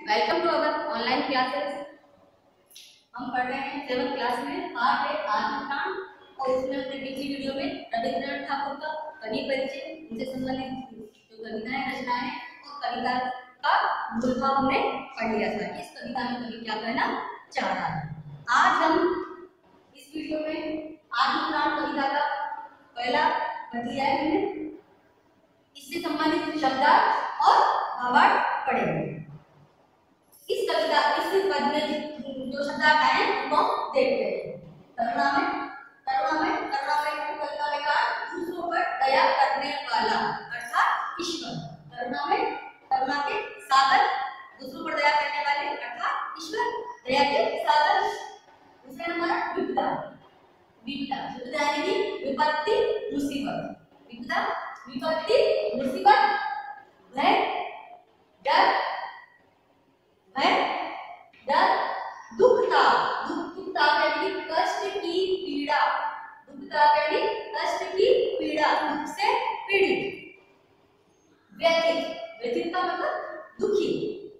Welcome to our online classes. हम पढ़ रहे हैं 7th क्लास में पार्ट है आत्मकांड और उसमें हमने पिछली वीडियो में रविंद्रनाथ ठाकुर का कवि परिचय, उनसे संबंधित जो कविताएं रचनाएं और कविता का मूल भाव हमने पढ़ लिया था। इस कविता में कवि क्या कहना चाह रहा है। आज हम इस वीडियो में आत्मकांड कविता का पहला पढ़ लिया है हमने, इससे संबंधित शब्दार्थ और भावार्थ पढ़ेंगे। इस कविता इस पद में जो शब्दार्थ आए उनको देखते हैं। करुणा में कविता में का दूसरों पर दया करने वाला अर्थात ईश्वर। करुणा के साधन, दूसरों पर दया करने वाले अर्थात ईश्वर, दया के साधन। दूसरा नंबर विपदा यानी कि विपत्ति मुसीबत। विपत्ति मुसीबत, दुखता यानी कष्ट की पीड़ा। दुख से पीड़ित। व्यथित का मतलब दुखी।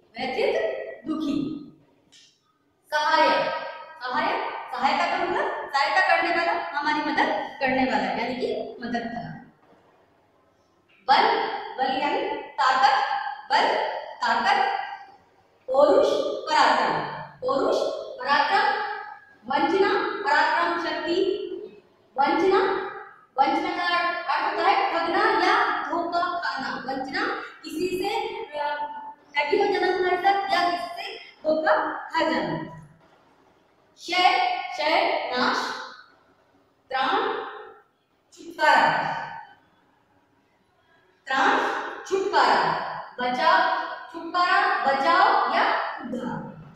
सहायता का मतलब सहायता करने वाला, हमारी मदद करने वाला यानी कि मदद करना। बल यानी ताकत। पौरुष पराक्रम। वंचना पराक्रम शक्ति। वंचना का अर्थ होता है ठगना या धोखा खाना। वंचना किसी से ठगी हो जाना हमारे साथ या किसी से धोखा खा जाना। क्षय नाश। त्राण छुटकारा। बचाव या उद्धार।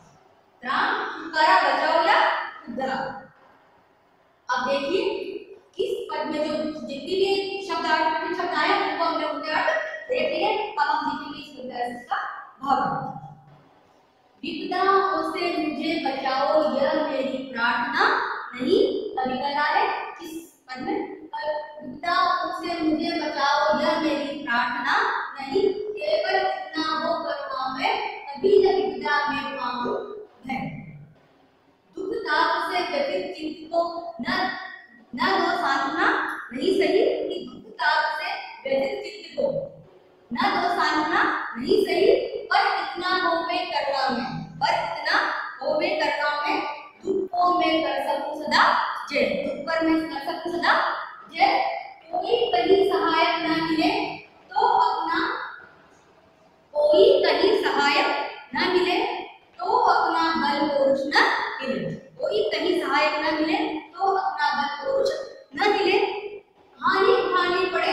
उद्धार। अब देखिए इस पद में जो जितनी भी शब्द आए उनको हमने उनके अर्थ देख लिए। अब हम देखेंगे इस कविता का भाव। विपदाओं से मुझे बचाओ यह मेरी प्रार्थना नहीं। कवि कह रहा है इस पद में विपदाओं से मुझे बचाओ यह मेरी प्रार्थना नहीं, केवल इतना हो करुणा है तभी न विपदा में पाऊं है। दुख ताप से व्यथित चित्त को न दो सांत्वना नहीं सही कि दुख ताप से व्यथित चित्त को न दो सांत्वना नहीं सही, पर इतना हो मैं करुणा में दुख को मैं कर सकूं सदा जय। दुख पर मैं कर सकूं सदा जय। कोई कहीं सहायक न मिले तो अपना बल पौरुष न मिले। कोई कहीं सहायक न मिले तो अपना बल पौरुष न मिले। हानि उठानी पड़े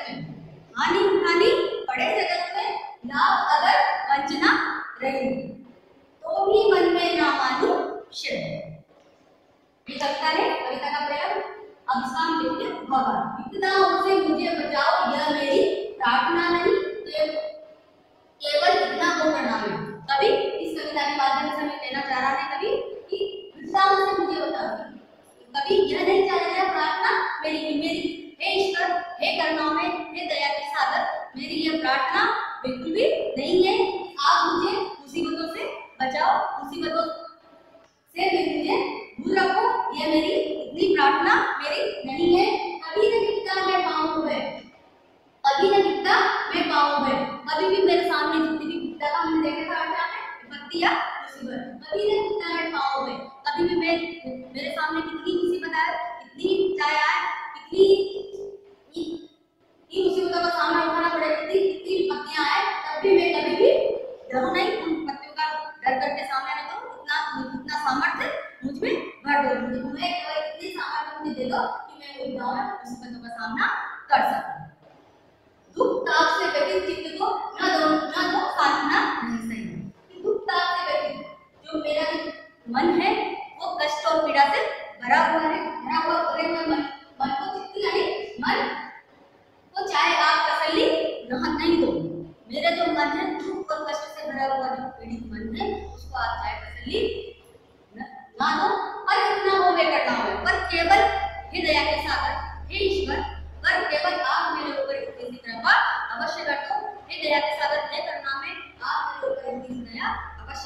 जगत में लाभ अगर वंचना रही तो भी मन में ना मानू शरण। ये कविता है, कविता का पहला। अब इसका हम देखते हैं भावार्थ। विपदाओं से मुझे बचाओ यह मेरी प्रार्थना नहीं, केवल इतना हो करना है। कवि इस कविता के माध्यम से हमें कहना चाह रहा है कवि कि विपदाओं से मुझे बचाओ। कवि यह नहीं चाह रहा है प्रार्थना मेरी हे ईश्वर, हे करुणामय, हे दया के सागर, मेरी यह प्रार्थना बिल्कुल भी नहीं है। आप मुझे मुसीबतों से बचाओ, मुसीबतों से मुझे दूर रखो, यह मेरी इतनी प्रार्थना मेरी नहीं है। कभी न विपदा में पाऊं है। कभी भी मेरे सामने जितनी भी विपदा का हमने देखा था विपत्ति या मुसीबत, कभी न विपदा में पाऊं है। कभी भी मेरे सामने कितनी मुसीबत आए, कितनी चाहे आए, कितनी मुसीबतों का सामना उठाना पड़े, कितनी विपत्तियां आए, तब भी मैं कभी भी डरूं नहीं। उन विपत्तियों का डर करके सामने न करूं। इतना सामर्थ्य मुझ में भर दो, मुझे इतनी सामर्थ्य मुझे दे दो कि मैं मुसीबतों का सामना कर सकूं। दुख ताप से व्यथित चित्त को न दो सांत्वना नहीं सही। दुख ताप से व्यथित जो मेरा मन है वो कष्ट और पीड़ा से भरा हुआ मन को चित्त यानी मन को चाहे आप तसल्ली नहीं दो। मेरा जो मन है दुख और कष्ट से भरा हुआ जो पीड़ित मन है उसको आप चाहे तसल्ली ना दो, पर इतना हो वे करना हो। पर केवल हे दया के सागर, हे ईश्वर, पर केवल आप मेरे ऊपर इतनी कृपा अवश्य कर दो। हे दया के सागर, हे करुणा में आप मेरे ऊपर इतनी दया अवश्य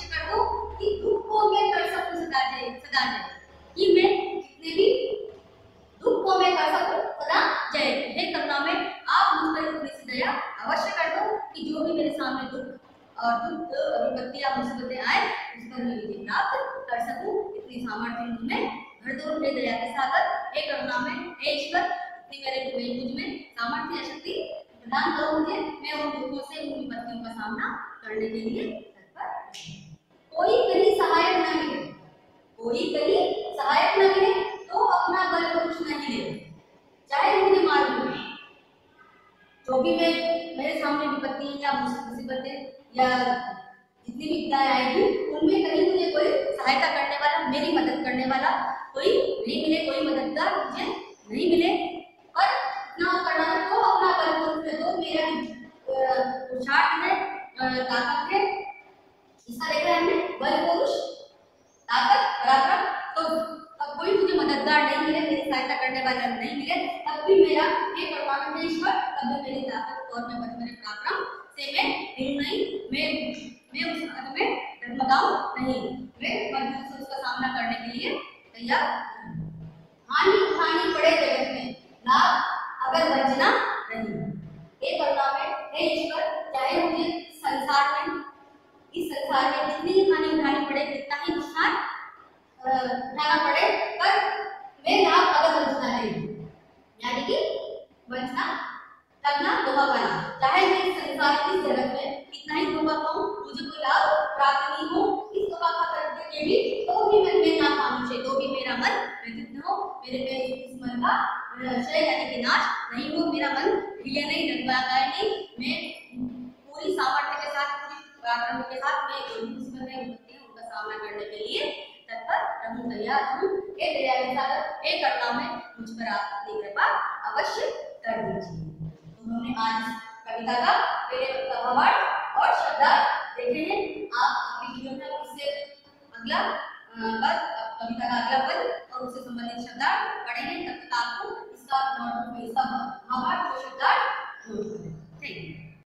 और दुख विपत्ति या मुसीबतें आए उस पर मैं विजय प्राप्त कर सकूं, इतनी सामर्थ्य मुझमें भर दो हे दया के सागर, हे करुणामय, हे ईश्वर, इतनी मेरे मुझ में सामर्थ्य शक्ति प्रदान करो मुझे, मैं उन दुखों से उन विपत्तियों का सामना करने के लिए तत्पर। कोई कहीं सहायक न मिले, कोई कहीं सहायक न मिले तो अपना बल कुछ नहीं ले, चाहे मुझे मार दो, जो भी मैं मेरे सामने विपत्ति या मुसीबतें या जितनी विपदाएं आएगी उनमें कहीं मुझे कोई सहायता करने वाला, मेरी मदद करने वाला कोई नहीं मिले, कोई मददगार मुझे नहीं मिले, और इतना करना है तो अपना बल पुरुष दो, मेरा पुरुषार्थ है, ताकत है, इसका देखा है हमने बल पुरुष ताकत पराक्रम, तो अब कोई मुझे मददगार नहीं मिले, मेरी सहायता करने वाला नहीं मिले, तब भी मेरा हे परमात्मा ईश्वर, तब भी मेरी ताकत और मैं मेरे पराक्रम से मैं हिलूं नहीं, मैं उस हाथ में डगमगाऊं नहीं, मैं मजबूत से उसका सामना करने के लिए तैयार हूं। हानि उठानी पड़े जगत में, लाभ अगर वंचना नहीं, हे परमात्मा हे ईश्वर, चाहे मुझे इस संसार में कितनी ही हानि उठानी पड़े, कितना ही नुकसान उठाना पड़े, पर मैं लाभ अगर वंचना नहीं, यानी कि वंचना करना धोखा करना, चाहे मैं इस संसार की जगत में कितना ही धोखा पाऊं, मुझे कोई लाभ प्राप्त नहीं हो, इस धोखा का करके भी तो भी मैं ना पाऊं, तो भी मेरा मन व्यतीत न हो, मेरे पे इस मन का क्षय यानी कि नाश नहीं हो, मेरा मन हिले नहीं, डगमगाए नहीं, मैं पूरी सामर्थ्य के साथ, पूरी पराक्रम के साथ मैं जो भी मुसीबतें होती हैं उनका सामना करने के लिए तत्पर रहूं, तैयार हूं, हे दया के सागर, हे करुणामय, मुझ पर आप अपनी कृपा अवश्य कर दीजिए। उन्होंने आज कविता का पहले भावार्थ और शब्दार्थ देखे हैं, आप अपनी वीडियो में उससे अगला पद, कविता का अगला पद और उससे संबंधित शब्दार्थ पढ़ेंगे।